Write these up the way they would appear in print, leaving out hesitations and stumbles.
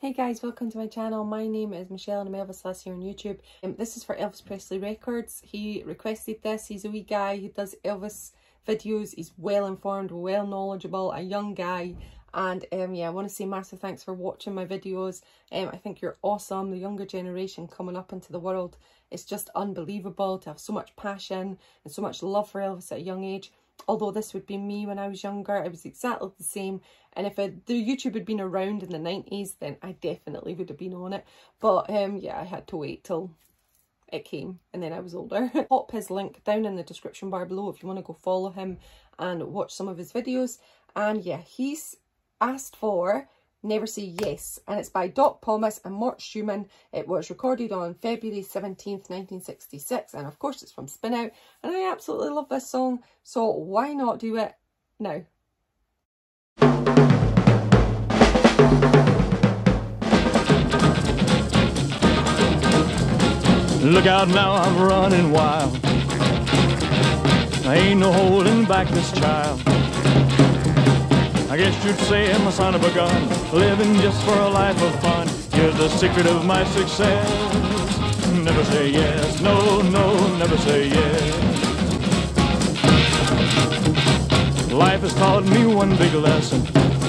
Hey guys, welcome to my channel. My name is Michelle and I'm Elvislass here on YouTube. This is for Elvis Presley Records. He requested this. He's a wee guy who does Elvis videos. He's well informed, well knowledgeable, a young guy. And yeah, I want to say massive thanks for watching my videos. I think you're awesome. The younger generation coming up into the world, it's just unbelievable to have so much passion and so much love for Elvis at a young age. Although this would be me when I was younger, I was exactly the same. And if the YouTube had been around in the 90s, then I definitely would have been on it. But yeah, I had to wait till it came and then I was older. Pop his link down in the description bar below if you want to go follow him and watch some of his videos. And yeah, he's asked for Never Say Yes, and it's by Doc Pomus and Mort Schumann. It was recorded on February 17th, 1966, and of course it's from Spin Out, and I absolutely love this song, so why not do it now? Look out now, I'm running wild. I ain't no holding back this child. I guess you'd say I'm a son of a gun, living just for a life of fun. Here's the secret of my success: never say yes, no, no, never say yes. Life has taught me one big lesson: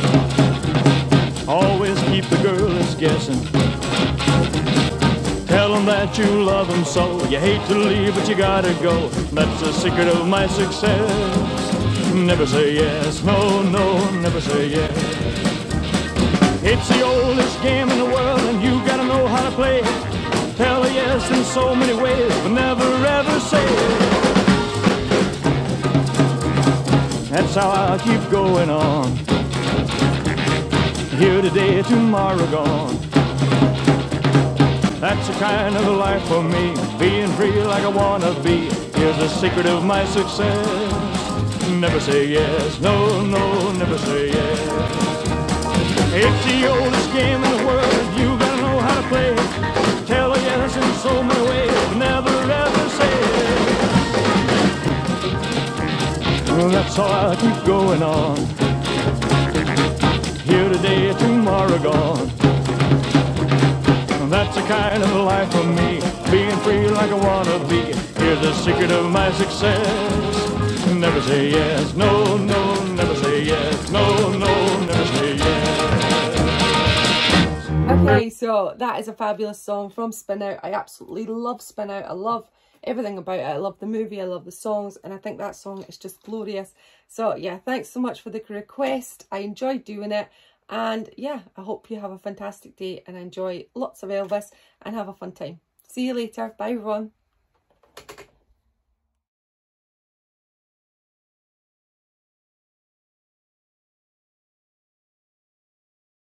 always keep the girl that's guessing. Tell them that you love them so, you hate to leave but you gotta go. That's the secret of my success: never say yes, no, no, never say yes. It's the oldest game in the world and you gotta know how to play it. Tell a yes in so many ways, but never ever say it. That's how I'll keep going on. Here today, tomorrow gone. That's the kind of life for me, being free like I wanna be. Here's the secret of my success: never say yes, no, no, never say yes. It's the oldest game in the world, you gotta know how to play it. Tell a yes in so many ways, but never ever say it. Well, that's how I keep going on. Here today, tomorrow gone. That's the kind of life for me, being free like I wanna be. Here's the secret of my success: never say yes, no, no, never say yes, no, no, never say yes. Okay, so that is a fabulous song from Spin Out. I absolutely love Spin Out. I love everything about it. I love the movie, I love the songs, and I think that song is just glorious. So yeah, thanks so much for the request. I enjoyed doing it. And yeah, I hope you have a fantastic day and enjoy lots of Elvis and have a fun time. See you later. Bye everyone.